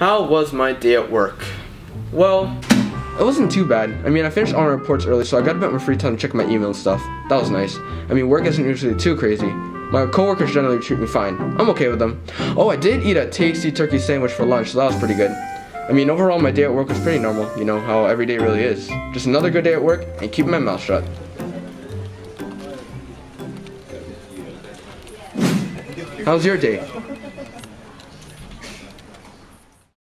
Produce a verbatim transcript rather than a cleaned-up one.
How was my day at work? Well, it wasn't too bad. I mean, I finished all my reports early, so I got a bit more free time to check my email and stuff. That was nice. I mean, work isn't usually too crazy. My coworkers generally treat me fine. I'm okay with them. Oh, I did eat a tasty turkey sandwich for lunch, so that was pretty good. I mean, overall, my day at work was pretty normal. You know, how every day really is. Just another good day at work, and keeping my mouth shut. How's your day?